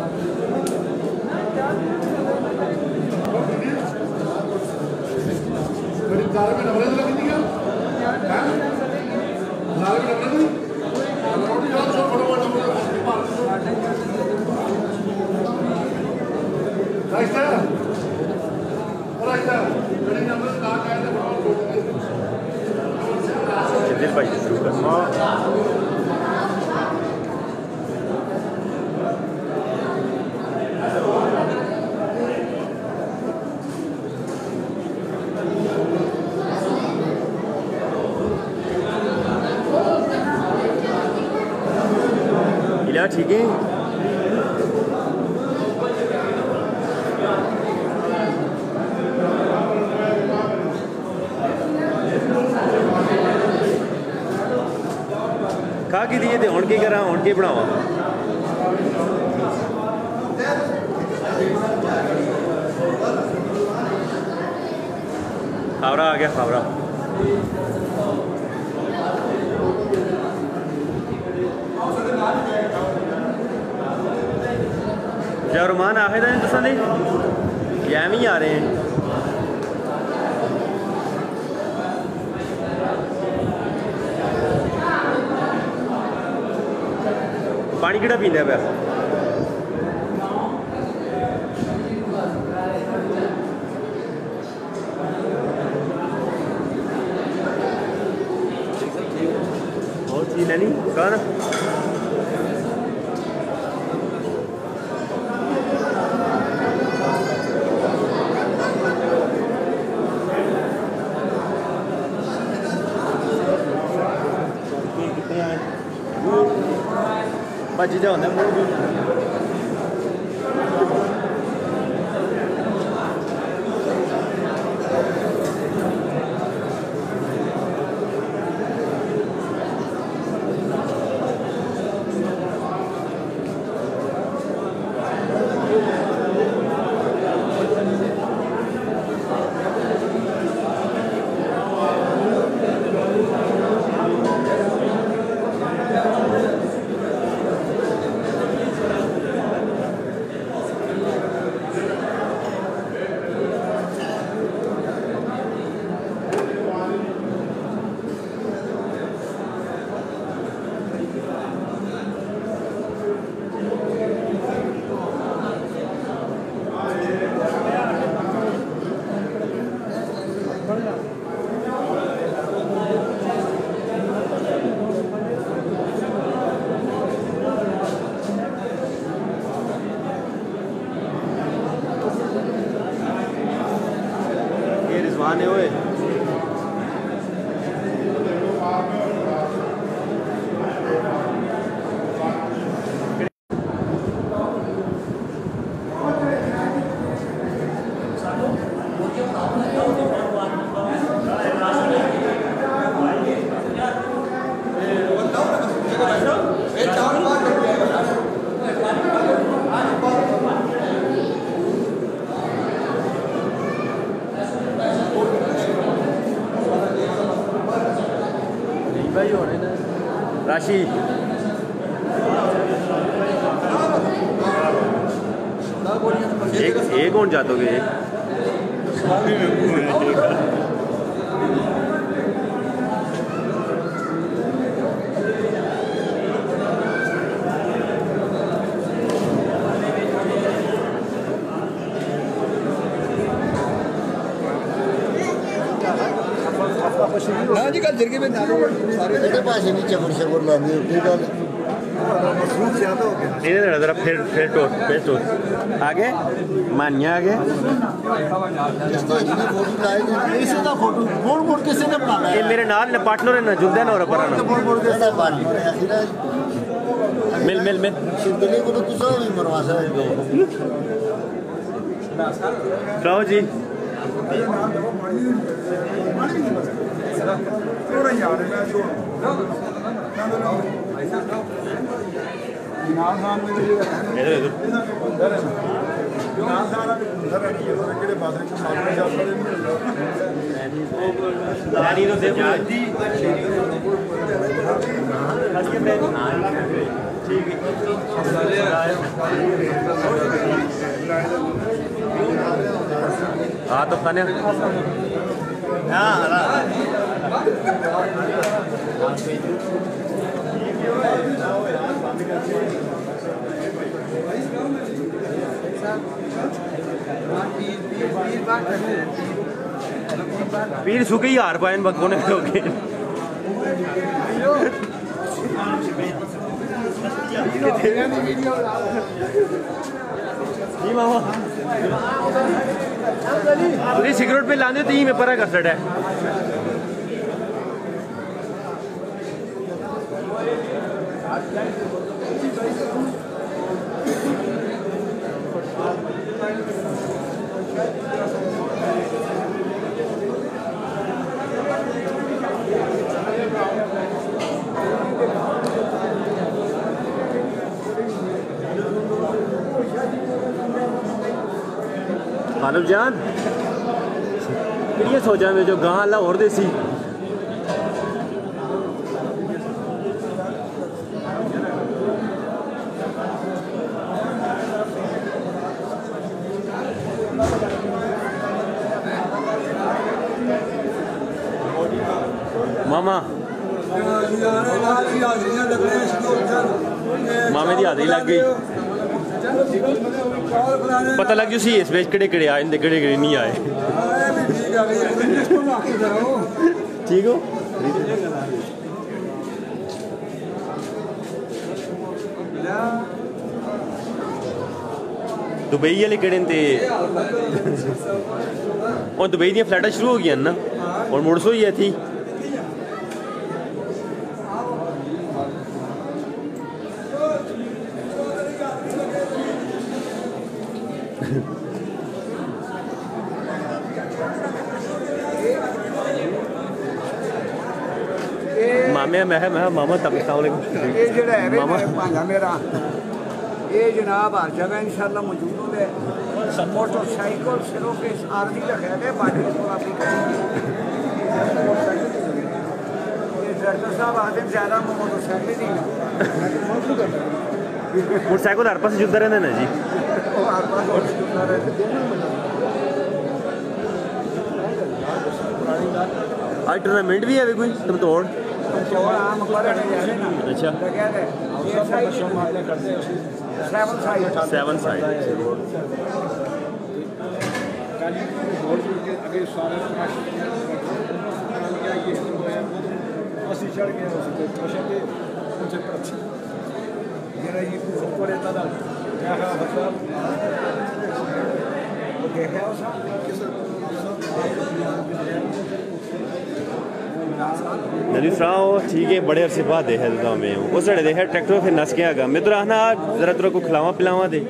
भाई शुरू करना इला ठीक है। खा की दिए थे हुण की करा हुण की बनावा खावरा आ गया खावरा जरमान आखे थे तुसा दे या भी आ रहे हैं पानी किड़ा पींदा है वैसे और चीज लेनी कौन बच जाओ ना रिजवान हुए राशि एक कौन जातोगे ना जी कल जिरगे में सारे पास नीचे फुर्से बोल रहा है ठीक है मसरूफ ज्यादा हो गया इधर जरा फिर टोस्ट आगे मानिया आगे इसे ना फोटो मोड़ किसी ने बनाना है ये मेरे नाल पार्टनर है ना जुलदे ना और पर मोड़ मिल शिवदली को तो तुसा भी मरवा सकते जाओ जी थोड़ा यार मैं जो नाम में इधर नाम सारा अंदर है ये तो केड़े बादल को मालूम जा नानी तो देखो ठीक है हाँ तो खाने पीर सुखे ही हार पाए बकोने हो गए मामा सिगरेट पे लाने तो ही में परा कसट है मानव जान ये सोचा मैं जो गां अल्लाह और देसी मामा मामे दी हाजरी लग गई पता लग गई इस बेच केड़े केड़े आए इंदे केड़े केड़े नहीं आए ठीक हो दुबई वाले केड़े ते और दुबई दी फ्लाइटां शुरू हो गई ना और मुड़ सो ही थी मामे मैं मामा तक ये जड़ा है भांजा मेरा ये जनाब हर जगह इंशाल्लाह मौजूद होते मोटरसाइकिल सिर्फ इस आरजी रखे थे बाकी तो आप डॉक्टर साहब आते ज्यादा मोटरसाइकिल नहीं मोटरसाइकिल हर पास जुड़ता रहना ना जी आज टूर्नामेंट भी है कोई तुम तोड़ अच्छा 7 साइड नदी सराओ ठीक है बड़े अरसे बाद दे है तो में वो सड़े दे है ट्रैक्टर फिर नस के आगा मैं तो आना जरा तेरे को खिलावा पिलावा दे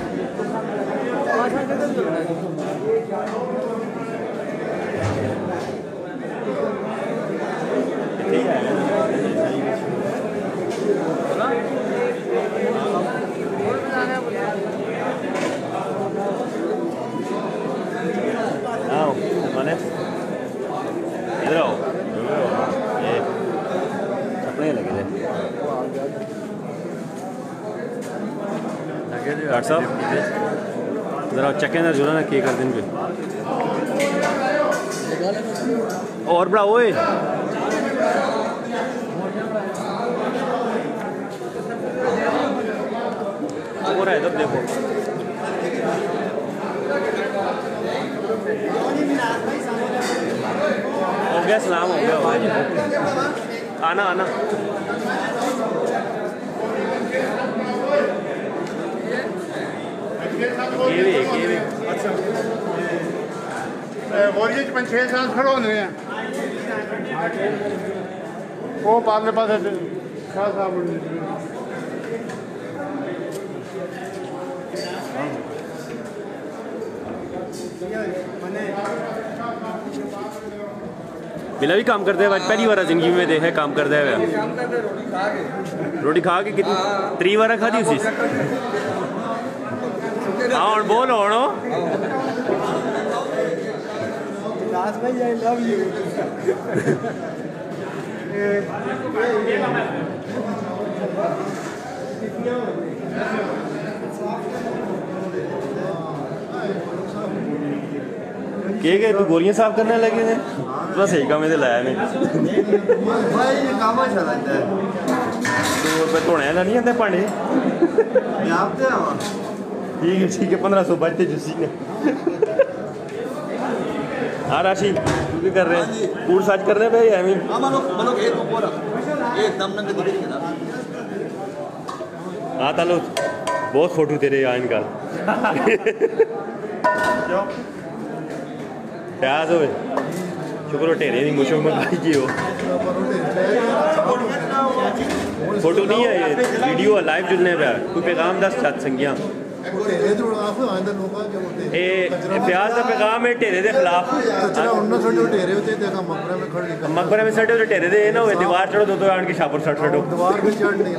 आओ माने इधर आओ लगे थे डॉक्टर साहब जरा चेक जो ना के कर देंगे और बड़ा ओए हो रहा है तब देखो हो गया सलाम हो गया आना आना अच्छा वोरियज 5-6 साल खड़ो होने हैं वो पाले पास शाह साहब बिला भी काम करते हैं पहली बार जिंदगी में देखा काम करते हैं रोटी खा के कितनी 3 बार खाधी उसी हाँ बोल होनो के तू गोलियां साफ करने लगे ने तो सही काम में लाया ने भाई ये काम अच्छा लगता है 2 रुपए धोने वाला नहीं आते भांडे मैं आप दे आवा ठीक है 1500 बचते जुसी ने हाँ राशि तू भी कर रहे हैं पूर साज कर रहे हैं भाई एमी हां मानो एक ऊपर एक दम नंगे दिख रही है हाँ तालो बहुत फोटो तेरे आइन का प्याज होए शुक्र ढेरे नहीं मुशो मंगाई की हो फोटो नहीं है ये वीडियो है लाइव जुड़ने पे कोई पैगाम दस साथ संगिया ए प्याज का पैगाम है ढेरे के खिलाफ मकबरे में सटे ढेरे दे ना हुए दीवार चढ़ो दो आन के छापर सट सटो दीवार पे चढ़नी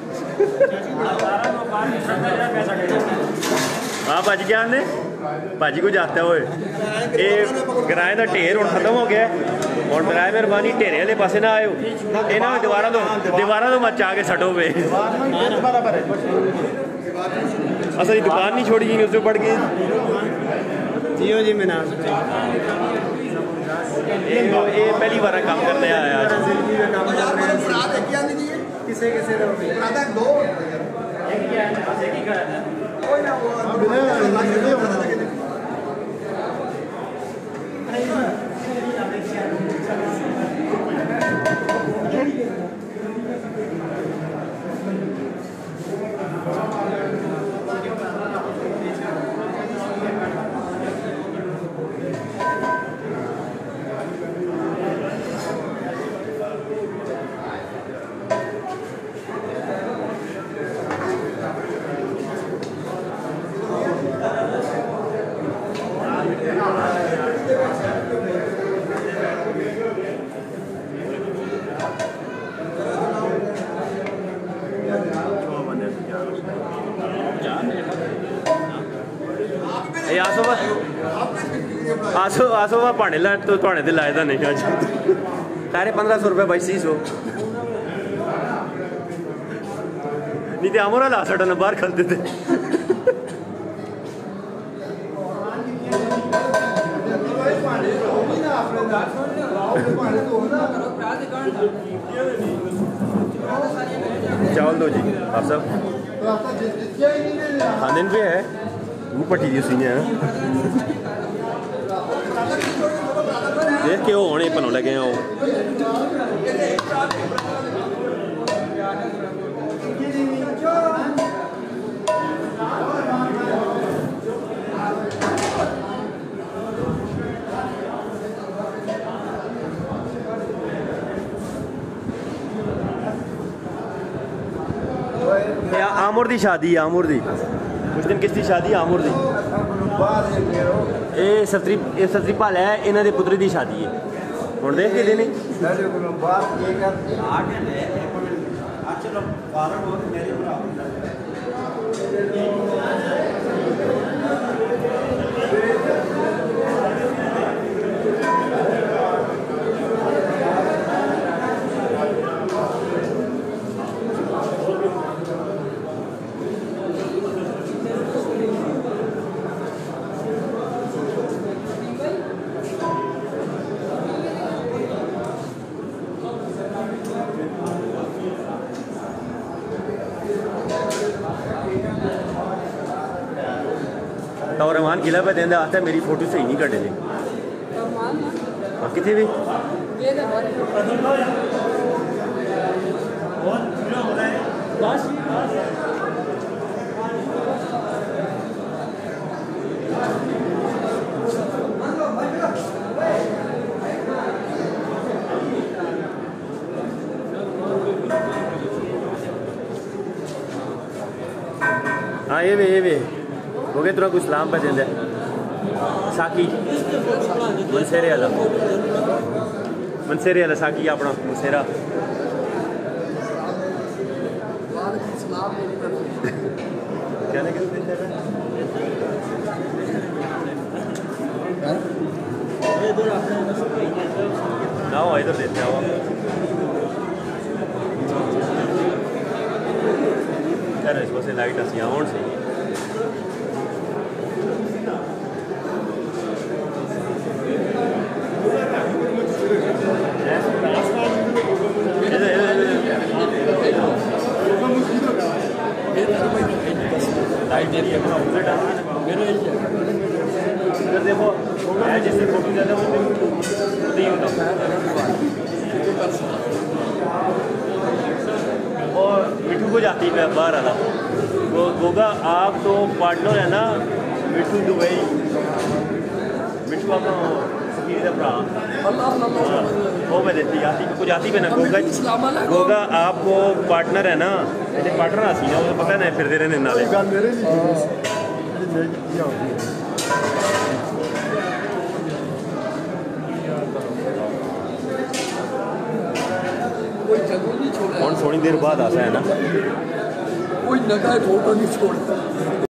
हाँ भाजी क्या आने भाजी को जाता है ये किराए का ढेर हूँ खत्म हो गया और बराए मेहरबानी ढेरे वाले पासे ना आयो इन्हों दीवारा तो मचा के सटो पे असली दुकान नहीं छोड़ी जी उसमें पड़ गई जियो जी मैं नाम ये पहली बार काम करने आया आज किसे किसे दो आसो वा भाड़े ला तो थोड़े ते लाए नहीं अज सारे 1500 रुपये बाई 600 नहीं तो आमोरा ला सटन बाहर खलते थे चावल दो जी आप सब खाने पे है वो पट्टी दी उसी ने देख के वो होने पनों लगे हैं वो आमुर दी शादी आमुर दी उस दिन किसकी शादी आमुर दी ये सतरी भाल है इन्हों के पुत्री की शादी है हूँ देख के नहीं तो रहमान गिला पे देंदा आता मेरी फोटो सही नहीं कटे कितने भी हाँ ये भी हो गए तुरा कुछ सलाम पे देंदे साकी मनसेरे वाला साकी अपना मनसेरा कहने के ना इधर देते आओ कर पास लाइट असी आउन सी देखो मैं जिससे फोटो ज़्यादा वो नहीं होता और मिठू को जाती है बाहर आना वो गोगा आप तो पार्टनर है ना मिठू दुबई मिठू आप वो मैं देती आती को जाती पे ना गोगा आपको पार्टनर है ना पार्टनर आसी ना वो पता नहीं फिर दे रहे नाले कौन थोड़ी देर बाद आता है ना कोई नगा फोटो नहीं छोड़ता।